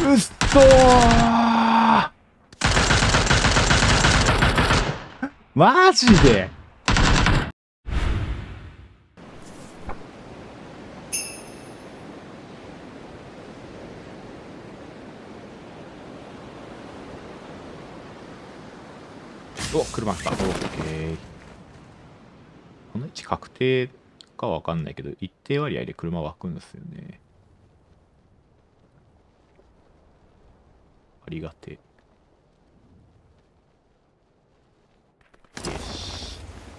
うっそー、マジで。お、車来た。オッケー。この位置確定かわかんないけど、一定割合で車湧くんですよね。ありがてえ。よし。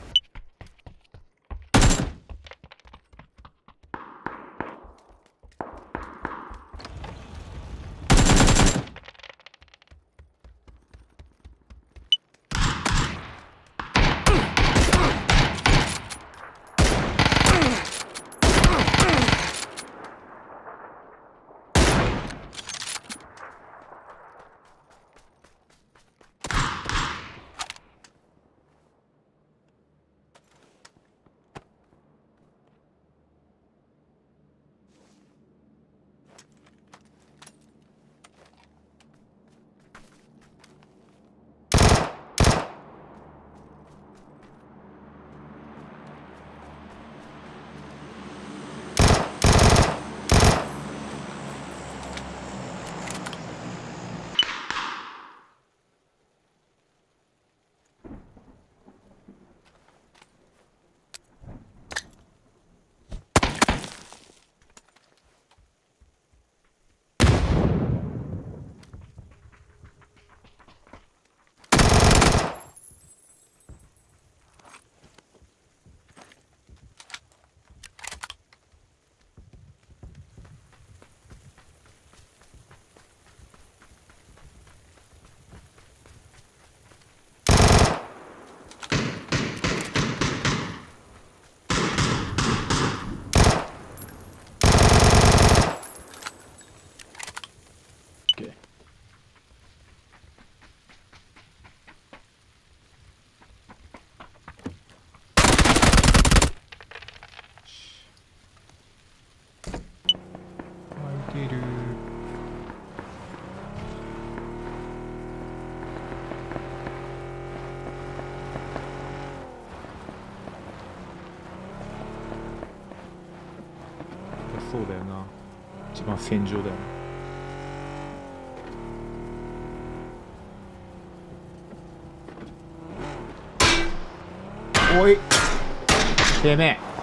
開いてる。そうだよな。一番戦場だよな。おい、てめえ。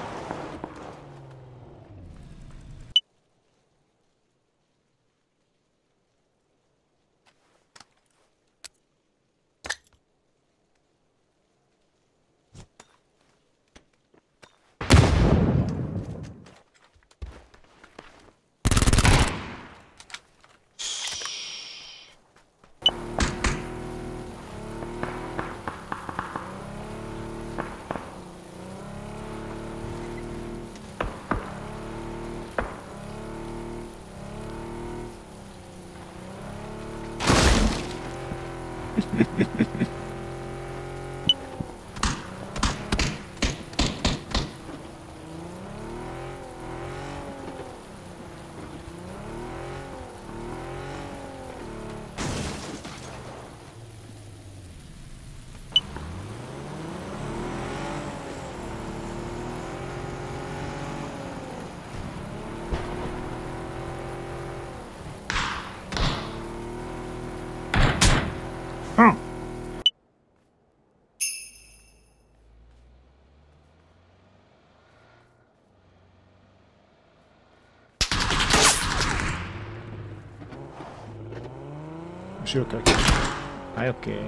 うん。後ろから来た。はい、オッケー。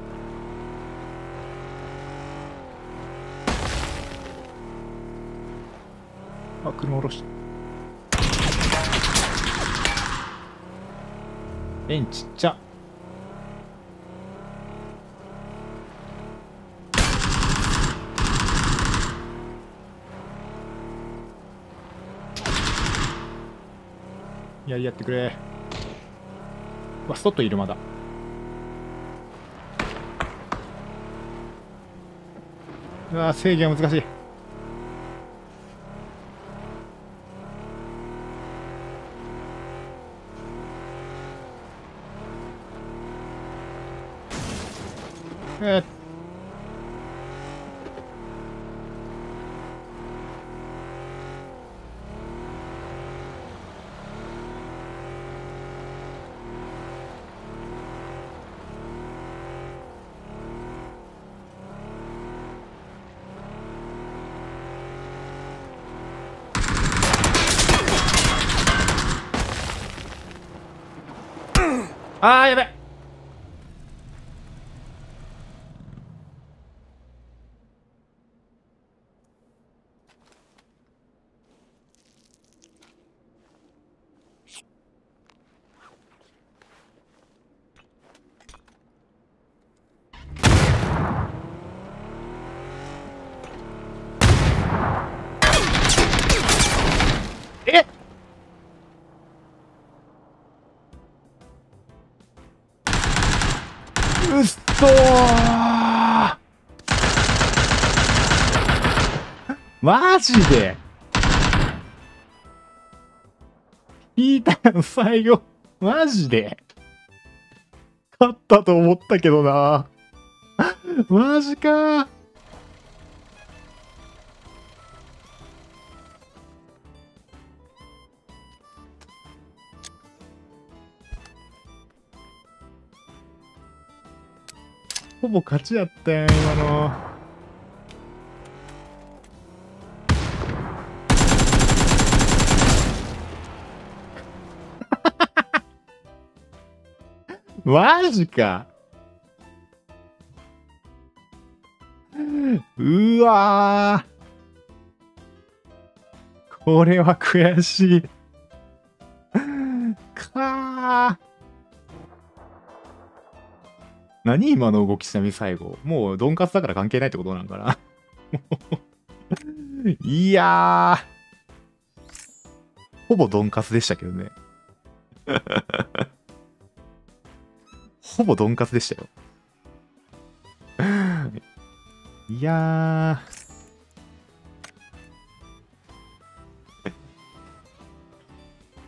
あ、車下ろした。円ちっちゃ。やってくれ。うわ、外いるまだ。うわ、制御が難しい。 えあー、やべ。え、うっそー、マジでピーターの最後、マジで勝ったと思ったけどな。マジかー。ほぼ勝ちやったやん、今の。マジか。うわー。これは悔しい。かー。何今の動きちなみに最後。もうドンカツだから関係ないってことなんかな。いやー。ほぼドンカツでしたけどね。ほぼドンカツでしたよ。いやー。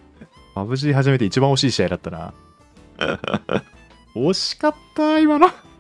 パブ G 始めて一番惜しい試合だったな。惜しかった、今の。